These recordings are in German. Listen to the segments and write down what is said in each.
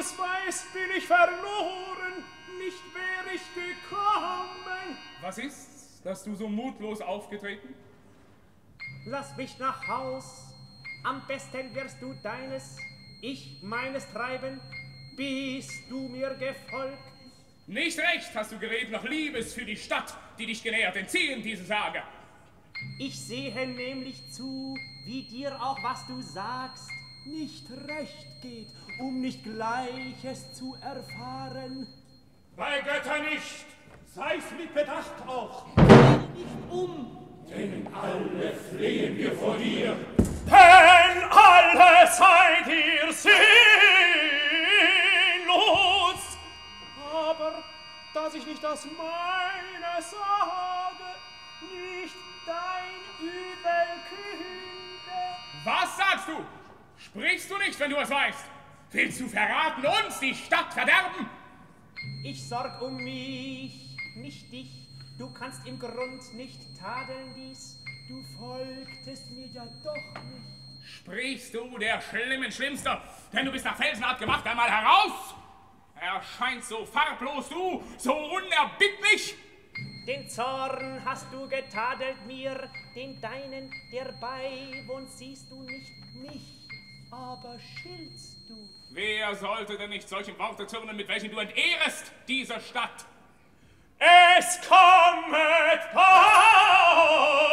es weiß, bin ich verloren, nicht wär ich gekommen. Was ist's, dass du so mutlos aufgetreten? Lass mich nach Haus, am besten wirst du deines, ich meines treiben, bist du mir gefolgt. Nicht recht hast du geredet noch Liebes für die Stadt, die dich genährt, entziehen diese Sage. Ich sehe nämlich zu, wie dir auch was du sagst, nicht recht geht, um nicht Gleiches zu erfahren. Bei Götter nicht, sei's mit Bedacht auch. Nicht um. Denn alle flehen wir vor dir. Denn alle seid ihr sinnlos. Aber, dass ich nicht das meine sage, nicht dein Übel künde. Was sagst du? Sprichst du nicht, wenn du es weißt? Willst du verraten, uns die Stadt verderben? Ich sorg um mich, nicht dich. Du kannst im Grund nicht tadeln dies. Du folgtest mir ja doch nicht. Sprichst du der Schlimmste, denn du bist nach Felsenart gemacht, einmal heraus? Erscheint so farblos du, so unerbittlich? Den Zorn hast du getadelt mir, den deinen, der beiwohnt, siehst du nicht mich, aber schiltst du. Wer sollte denn nicht solche Worte zürnen, mit welchen du entehrest diese Stadt? Es kommet da!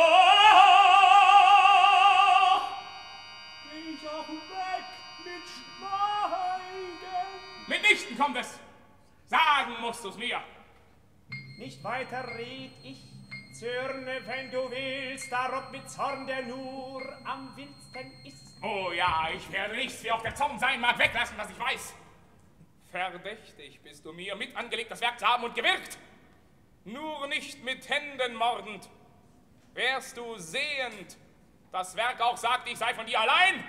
Geh ich auch weg mit Schweigen? Mitnichten kommt es! Sagen musst du's mir! Nicht weiter red ich, zürne, wenn du willst, darob mit Zorn, der nur am wildsten ist. Oh ja, ich werde nichts, wie auch der Zorn sein mag, weglassen, was ich weiß. Verdächtig bist du mir, mit angelegt das Werk zu haben und gewirkt. Nur nicht mit Händen mordend. Wärst du sehend, das Werk auch sagt, ich sei von dir allein?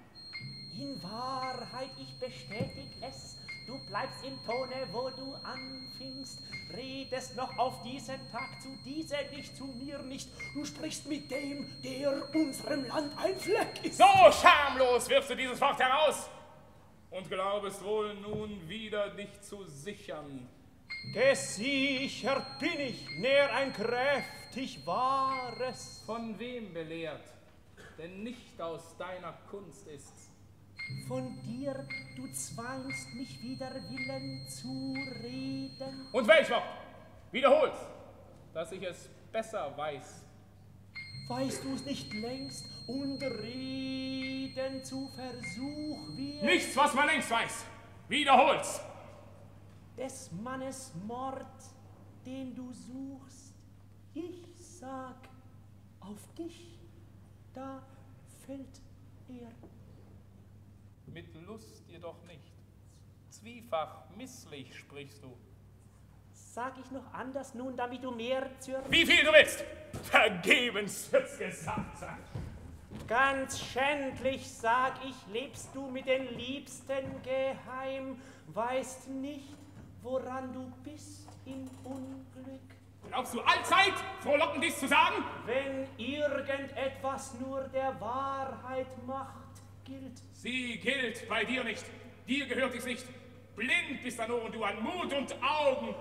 In Wahrheit, ich bestätig es, du bleibst im Tone, wo du anfingst, redest noch auf diesen Tag zu dieser nicht, zu mir nicht, du sprichst mit dem, der unserem Land ein Fleck ist. So schamlos wirfst du dieses Wort heraus und glaubest wohl nun wieder dich zu sichern. Gesichert bin ich, näher ein kräftig Wahres. Von wem belehrt? Denn nicht aus deiner Kunst ist's. Von dir, du zwangst mich wider Willen zu reden. Und welch Wort? Wiederhol's, dass ich es besser weiß. Weißt du's nicht längst und reden zu Versuch wird? Nichts, was man längst weiß. Wiederhol's. Des Mannes Mord, den du suchst, ich sag, auf dich, da fällt er. Mit Lust jedoch nicht. Zwiefach misslich sprichst du. Sag ich noch anders nun, damit du mehr zürnst? Wie viel du willst, vergebens wird's gesagt sein. Ganz schändlich, sag ich, lebst du mit den Liebsten geheim, weißt nicht, woran du bist im Unglück. Glaubst du allzeit frohlockend dies zu sagen? Wenn irgendetwas nur der Wahrheit macht, gilt. Sie gilt bei dir nicht. Dir gehört es nicht. Blind bist da nur und du an Mut und Augen.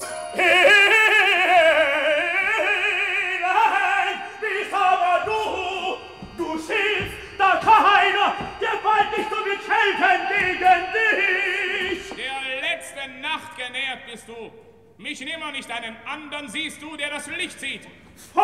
Nein, bist aber du Schiff, da keiner, der bald nicht so wird schelten gegen dich. Der letzte Nacht genährt bist du. Mich nimmer nicht einen anderen siehst du, der das Licht sieht. Vor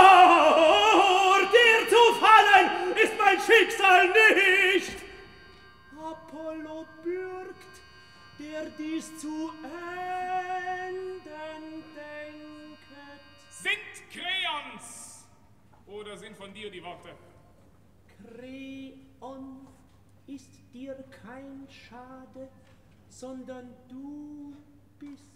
dir zu fallen, ist mein Schicksal nicht. Apollo bürgt, der dies zu enden denket. Sind Kreons oder sind von dir die Worte? Kreon ist dir kein Schade, sondern du bist